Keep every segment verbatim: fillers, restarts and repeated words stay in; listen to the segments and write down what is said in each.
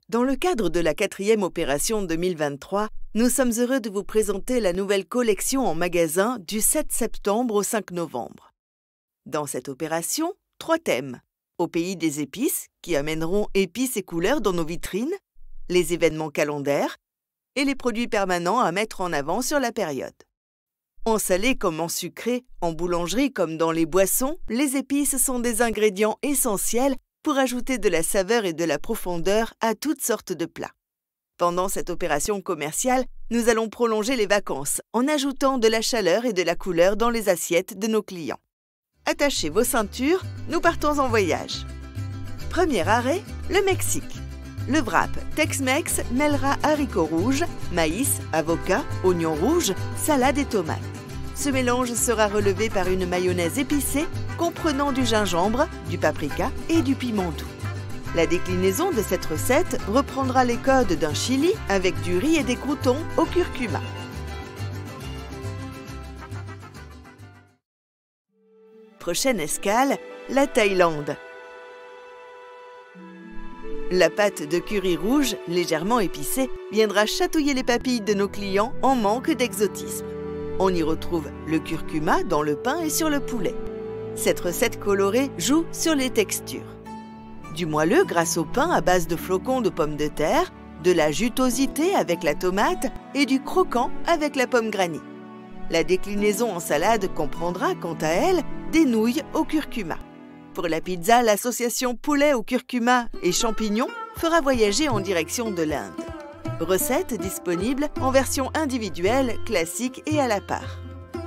Dans le cadre de la quatrième opération deux mille vingt-trois, nous sommes heureux de vous présenter la nouvelle collection en magasin du sept septembre au cinq novembre. Dans cette opération, trois thèmes. Au pays des épices, qui amèneront épices et couleurs dans nos vitrines, les événements calendaires et les produits permanents à mettre en avant sur la période. En salé comme en sucré, en boulangerie comme dans les boissons, les épices sont des ingrédients essentiels pour ajouter de la saveur et de la profondeur à toutes sortes de plats. Pendant cette opération commerciale, nous allons prolonger les vacances en ajoutant de la chaleur et de la couleur dans les assiettes de nos clients. Attachez vos ceintures, nous partons en voyage. Premier arrêt, le Mexique. Le wrap Tex-Mex mêlera haricots rouges, maïs, avocat, oignons rouges, salade et tomates. Ce mélange sera relevé par une mayonnaise épicée comprenant du gingembre, du paprika et du piment doux. La déclinaison de cette recette reprendra les codes d'un chili avec du riz et des croûtons au curcuma. Prochaine escale, la Thaïlande. La pâte de curry rouge, légèrement épicée, viendra chatouiller les papilles de nos clients en manque d'exotisme. On y retrouve le curcuma dans le pain et sur le poulet. Cette recette colorée joue sur les textures. Du moelleux grâce au pain à base de flocons de pommes de terre, de la jutosité avec la tomate et du croquant avec la pomme granny. La déclinaison en salade comprendra, quant à elle, des nouilles au curcuma. Pour la pizza, l'association poulet au curcuma et champignons fera voyager en direction de l'Inde. Recette disponible en version individuelle, classique et à la part.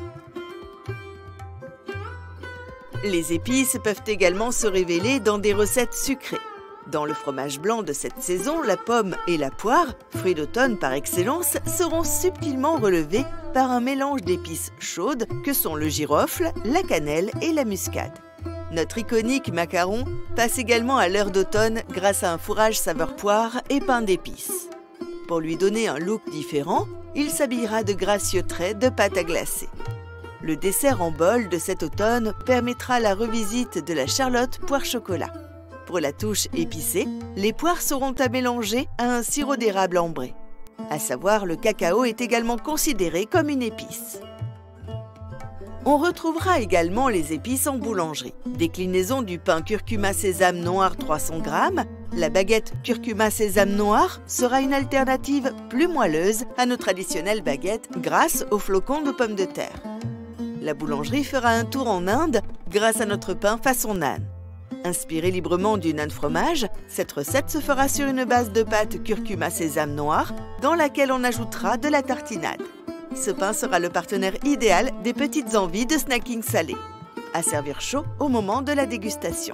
Les épices peuvent également se révéler dans des recettes sucrées. Dans le fromage blanc de cette saison, la pomme et la poire, fruits d'automne par excellence, seront subtilement relevés par un mélange d'épices chaudes que sont le girofle, la cannelle et la muscade. Notre iconique macaron passe également à l'heure d'automne grâce à un fourrage saveur poire et pain d'épices. Pour lui donner un look différent, il s'habillera de gracieux traits de pâte à glacer. Le dessert en bol de cet automne permettra la revisite de la charlotte poire-chocolat. Pour la touche épicée, les poires seront à mélanger à un sirop d'érable ambré. À savoir, le cacao est également considéré comme une épice. On retrouvera également les épices en boulangerie. Déclinaison du pain curcuma sésame noir trois cents grammes, la baguette curcuma sésame noir sera une alternative plus moelleuse à nos traditionnelles baguettes grâce aux flocons de pommes de terre. La boulangerie fera un tour en Inde grâce à notre pain façon naan. Inspirée librement du naan fromage, cette recette se fera sur une base de pâte curcuma sésame noir dans laquelle on ajoutera de la tartinade. Ce pain sera le partenaire idéal des petites envies de snacking salé. À servir chaud au moment de la dégustation.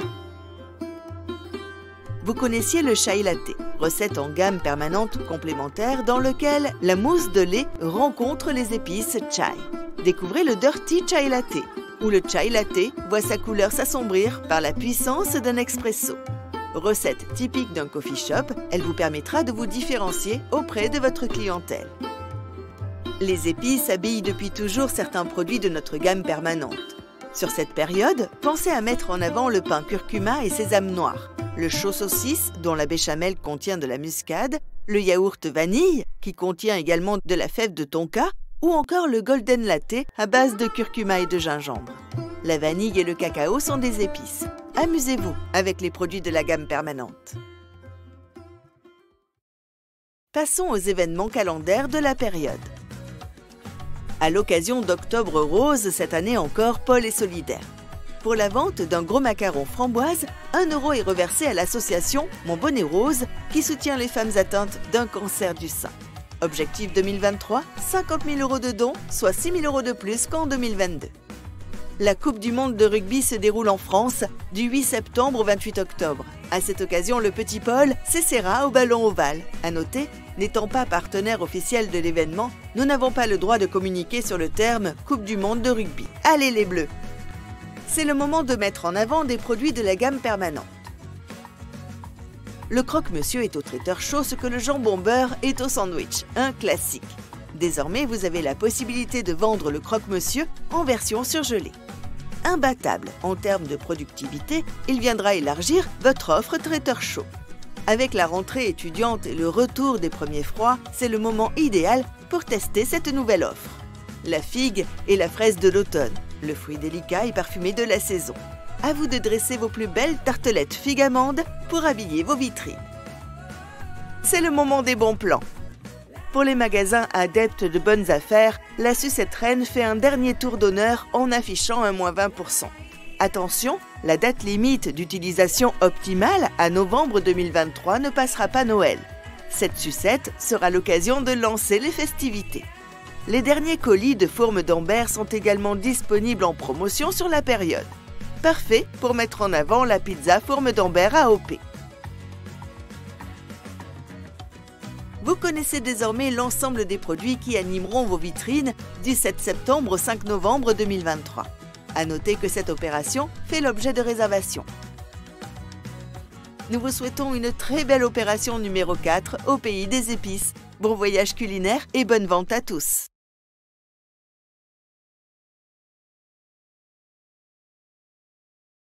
Vous connaissiez le chai latte, recette en gamme permanente complémentaire dans lequel la mousse de lait rencontre les épices chai. Découvrez le dirty chai latte, où le chai latte voit sa couleur s'assombrir par la puissance d'un expresso. Recette typique d'un coffee shop, elle vous permettra de vous différencier auprès de votre clientèle. Les épices habillent depuis toujours certains produits de notre gamme permanente. Sur cette période, pensez à mettre en avant le pain curcuma et sésame noir, le chaud saucisse dont la béchamel contient de la muscade, le yaourt vanille qui contient également de la fève de tonka ou encore le golden latte à base de curcuma et de gingembre. La vanille et le cacao sont des épices. Amusez-vous avec les produits de la gamme permanente. Passons aux événements calendaires de la période. À l'occasion d'Octobre Rose, cette année encore, Paul est solidaire. Pour la vente d'un gros macaron framboise, un euro est reversé à l'association Mon Bonnet Rose qui soutient les femmes atteintes d'un cancer du sein. Objectif deux mille vingt-trois, cinquante mille euros de dons, soit six mille euros de plus qu'en deux mille vingt-deux. La Coupe du monde de rugby se déroule en France du huit septembre au vingt-huit octobre. À cette occasion, le petit Paul s'essaiera au ballon ovale. À noter, n'étant pas partenaire officiel de l'événement, nous n'avons pas le droit de communiquer sur le terme Coupe du monde de rugby. Allez les Bleus! C'est le moment de mettre en avant des produits de la gamme permanente. Le croque-monsieur est au traiteur chaud ce que le jambon beurre est au sandwich, un classique. Désormais, vous avez la possibilité de vendre le croque-monsieur en version surgelée. Imbattable en termes de productivité, il viendra élargir votre offre traiteur chaud. Avec la rentrée étudiante et le retour des premiers froids, c'est le moment idéal pour tester cette nouvelle offre. La figue et la fraise de l'automne, le fruit délicat et parfumé de la saison. À vous de dresser vos plus belles tartelettes figue-amande pour habiller vos vitrines. C'est le moment des bons plans. Pour les magasins adeptes de bonnes affaires, la Sucette Reine fait un dernier tour d'honneur en affichant un moins vingt pour cent. Attention, la date limite d'utilisation optimale à novembre deux mille vingt-trois ne passera pas Noël. Cette sucette sera l'occasion de lancer les festivités. Les derniers colis de fourme d'Ambert sont également disponibles en promotion sur la période. Parfait pour mettre en avant la pizza fourme d'Ambert A O P. Vous connaissez désormais l'ensemble des produits qui animeront vos vitrines du sept septembre au cinq novembre deux mille vingt-trois. À noter que cette opération fait l'objet de réservations. Nous vous souhaitons une très belle opération numéro quatre au pays des épices. Bon voyage culinaire et bonne vente à tous!